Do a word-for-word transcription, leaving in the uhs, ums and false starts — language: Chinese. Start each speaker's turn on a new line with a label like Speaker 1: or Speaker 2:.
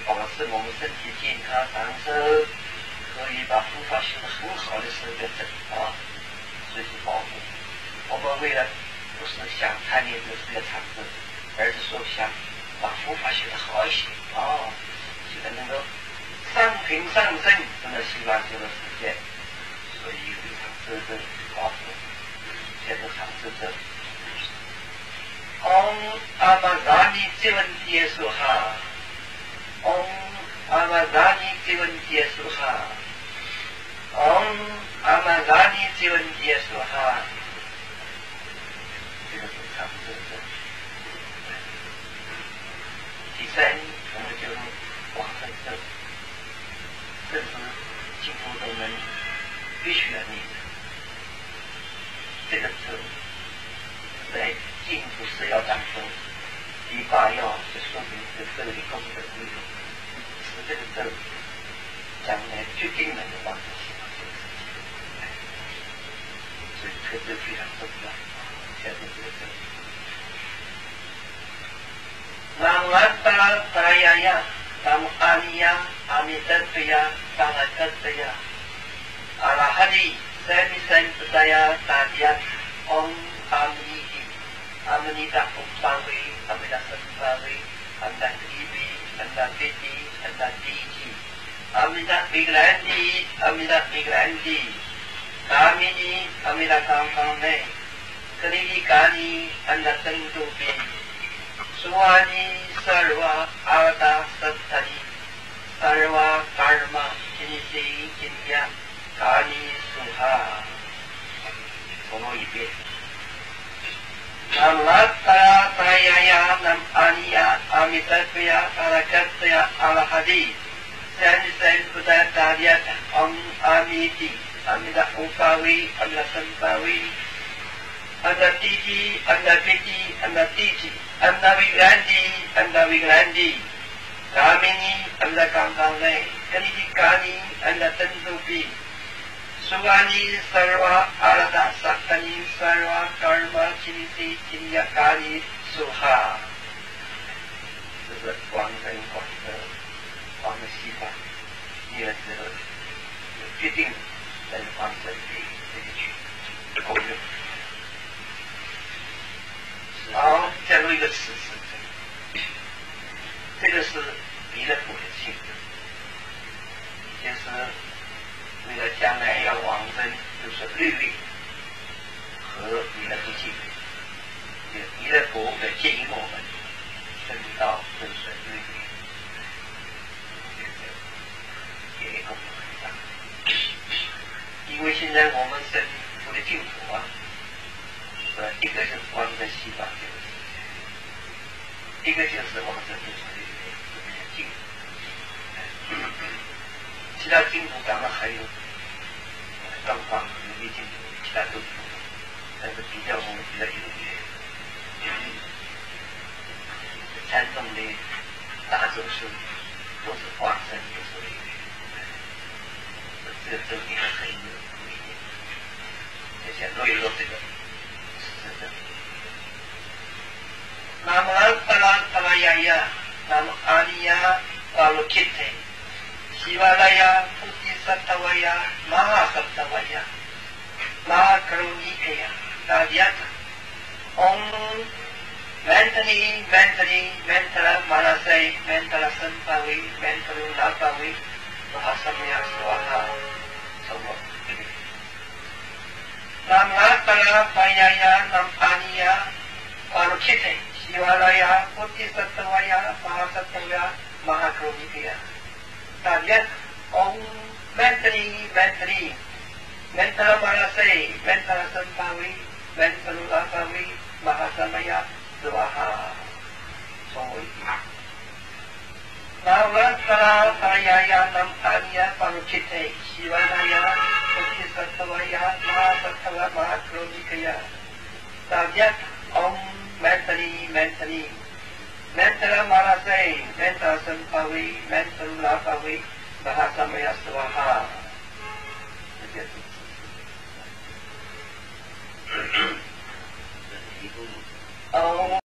Speaker 1: 保持我们身体健康长寿，可以把佛法修得很好的时候就正啊，随时保护。我们为了不是想贪恋这个世界长寿，而是说想把佛法修得好一些啊，修得能够上品上升，真的希望这个世界，所以非常值得保护，现在长寿者。Om Amazani Jivantiya Suha Om Amazani Jivantiya Suha Om Amazani Jivantiya Suha 这个是长寿者。第三，我们就是往生咒，这是净土宗人必须要念的。这个咒在净土十要当中，第八要就说明这个咒的功德内容，使这个咒将来决定能够帮助西方这个世界，所以这个咒非常重要。下面这个咒。Namata Prayaya Nam Aniya Amitatya Sangatya Arahadi Semi Sempataya Tadiat Om Amniti Amanita Umpawi Amida Sampawi Amda Kribi Amda Piti Amda Tiji Amida Migrandi Amida Migrandi Kamini Amida Kampane Kani Kani Amda Tendubi Suwani Sarva Arda Sattani Sarva Karma Kinisi Kinya Kani Suha 重录一遍。Namata Prayaya Nam Aniya Amitatya Arakatya Alahadi Sani Sani Buddha Tadyat Om Amiti Amida Umpawi Amida Sampawi Amida Tiji Amida Piti Amida Tiji Amida Vigrandi Amida Vigrandi Kamini Amida Kampane Kaniti Kani Amida Tendupi Sugani Sarva Arada Sattani Sarva Karma Kinisi Kinyakani Suha 这是广人广的广的西方，念了之后有决定人方神的这个去够用。好，加入一个词是这个是弥勒佛的性格，就是为了将来要往生，就是律令和弥勒佛敬礼，弥勒佛的建议我们升到遵守律令，这个也功能很大。因为现在我们生活的净土啊，呃，一个是往生西方这个世界，一个就是往生遵守律令，这个净土。其他净土当然还有状况有些净土，其他都不同，但是比较我们比较有缘。禅宗的大咒师都是化身，都是有缘。这个咒里面很有不一样，而且都有这个是这个。那么达拉达拉呀呀，那么阿里呀，阿罗切特。Sivalaya Puti Sattavaya Maha Sattavaya Maha Karunikaya Tadyata Om Mentally, mentally, mentala Manasai, mentala Sampavi, mentala Napavi Mahasamaya Swaha Sama Nam Natala Payaya Nam Aniya Parukite Sivalaya Puti Sattavaya Maha Sattavaya Maha Karunikaya Tadyat Om Mentally, mentally, mentala Manasai, mentala Sampavi, mentala Napavi Mahasamaya Swaha 重为一。Navatara Parayaya Nam Aniya Parukite Sivanaya Puti Sattavaya Mahasattava Mahakronikaya Tadyat Om Mentally, mentally, mentala Manasai, mentala Sampavi, mentala Napavi Mahasamaya Swaha 这就是这是一部哦